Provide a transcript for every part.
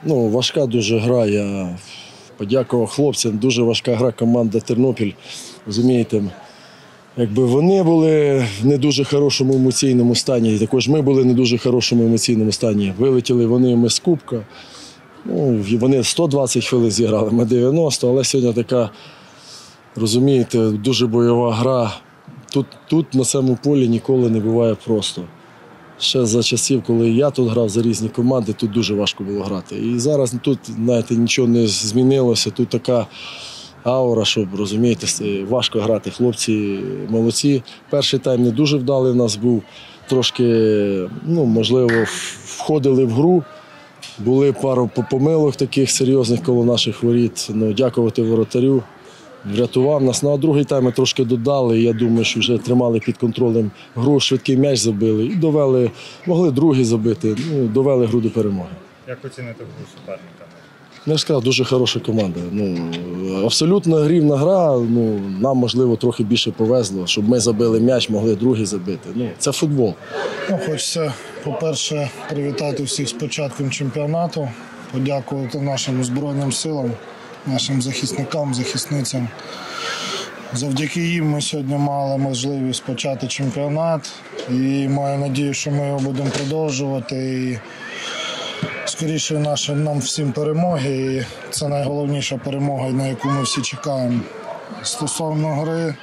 Важка дуже гра. Я подякував хлопцям. Дуже важка гра команда Тернопіль. Розумієте, якби вони були в не дуже хорошому емоційному стані, і також ми були в не дуже хорошому емоційному стані. Вилетіли ми з кубка. Вони 120 хвилин зіграли, ми 90, але сьогодні така, розумієте, дуже бойова гра. Тут на цьому полі ніколи не буває просто. Ще за часів, коли я тут грав за різні команди, тут дуже важко було грати. І зараз тут, знаєте, нічого не змінилося. Тут така аура, щоб, розумієте, важко грати. Хлопці молодці. Перший тайм не дуже вдалий в нас був. Трошки, можливо, входили в гру. Були пару помилок таких серйозних коло наших воріт. Дякувати воротарю. Врятував нас. А другий тайм ми трошки додали. Я думаю, що вже тримали під контролем гру, швидкий м'яч забили і довели, могли другий забити, довели гру до перемоги. Як оцінити гру суперника? Я ж сказав, дуже хороша команда. Абсолютно рівна гра. Нам, можливо, трохи більше повезло, щоб ми забили м'яч, могли другий забити. Це футбол. Хочеться, по-перше, привітати всіх з початком чемпіонату, подякувати нашим Збройним силам, нашим захисникам, захисницям. Завдяки їм ми сьогодні мали можливість почати чемпіонат і маю надію, що ми його будемо продовжувати. І скоріше нам всім перемоги. І це найголовніша перемога, на яку ми всі чекаємо. Стосовно гри,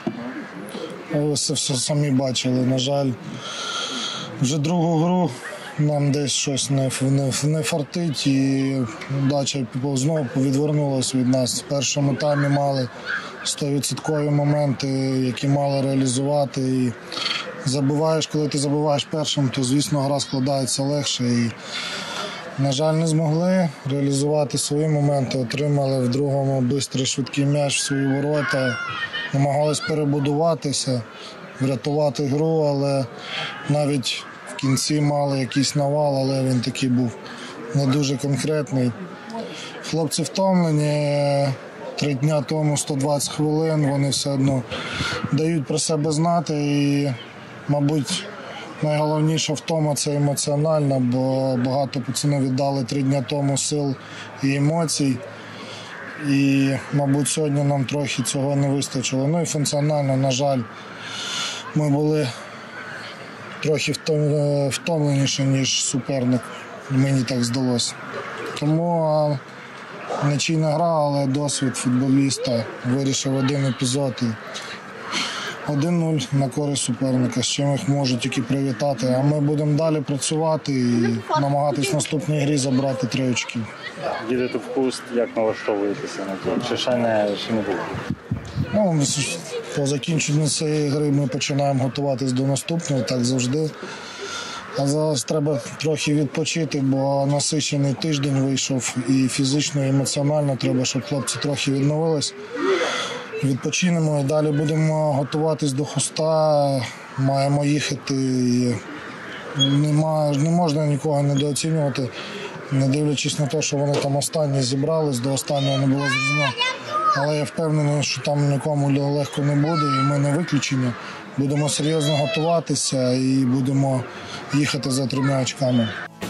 ви все самі бачили, на жаль, вже другу гру нам десь щось не фартить і удача знову відвернулася від нас. В першому таймі мали 100% моменти, які мали реалізувати. І коли ти забиваєш першим, то, звісно, гра складається легше. І, на жаль, не змогли реалізувати свої моменти, отримали в другому швидкий, швидкий м'яч в свої ворота, намагались перебудуватися, врятувати гру, але навіть в кінці мали якийсь навал, але він такий був не дуже конкретний. Хлопці втомлені, 3 дні тому 120 хвилин, вони все одно дають про себе знати і, мабуть, найголовніша втома – це емоціональна, бо багато пацанів віддали 3 дні тому сил і емоцій. І, мабуть, сьогодні нам трохи цього не вистачило. І функціонально, на жаль, ми були трохи втомленіші, ніж суперник. Мені так здалося. Тому нічийна гра, але досвід футболіста вирішив один епізод. 1-0 на користь суперника, з чим їх можуть тільки привітати. А ми будемо далі працювати і намагатись в наступній грі забрати 3 очки. Їдете в Хуст, як налаштовуєтеся на це? Чи ще не було? По закінченню цієї гри ми починаємо готуватись до наступної, так завжди. А зараз треба трохи відпочити, бо насичений тиждень вийшов і фізично, і емоціонально. Треба, щоб хлопці трохи відновились. Відпочинемо і далі будемо готуватись до Хуста, маємо їхати. Не можна нікого недооцінювати, не дивлячись на те, що вони там останні зібрались, до останнього не було зрозуміло. Але я впевнений, що там нікому легко не буде, і ми не виключення. Будемо серйозно готуватися і будемо їхати за 3 очками.